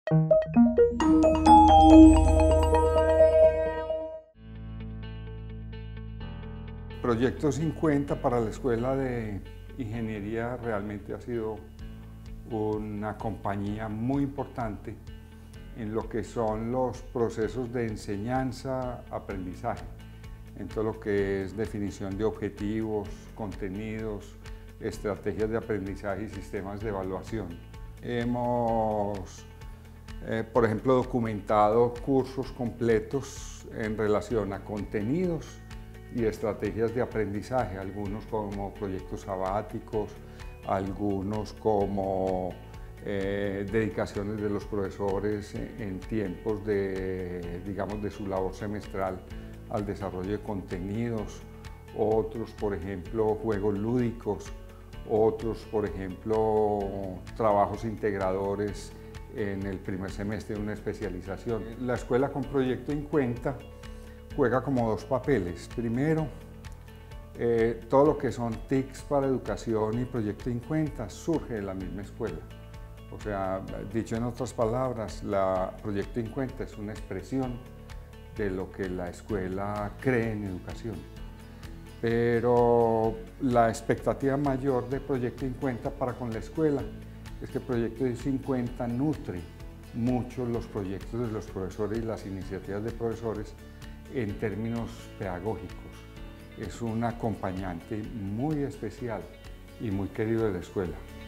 Proyecto 50 para la Escuela de Ingeniería realmente ha sido una compañía muy importante en lo que son los procesos de enseñanza-aprendizaje, en todo lo que es definición de objetivos, contenidos, estrategias de aprendizaje y sistemas de evaluación. Hemos, por ejemplo, documentado cursos completos en relación a contenidos y estrategias de aprendizaje, algunos como proyectos sabáticos, algunos como dedicaciones de los profesores en tiempos de, digamos, de su labor semestral al desarrollo de contenidos, otros, por ejemplo, juegos lúdicos, otros, por ejemplo, trabajos integradores en el primer semestre de una especialización. La escuela con Proyecto en Cuenta juega como dos papeles. Primero, todo lo que son TICs para educación y Proyecto en Cuenta surge de la misma escuela. O sea, dicho en otras palabras, la Proyecto en Cuenta es una expresión de lo que la escuela cree en educación. Pero la expectativa mayor de Proyecto en Cuenta para con la escuela es que Proyecto 50 nutre mucho los proyectos de los profesores y las iniciativas de profesores en términos pedagógicos. Es un acompañante muy especial y muy querido de la escuela.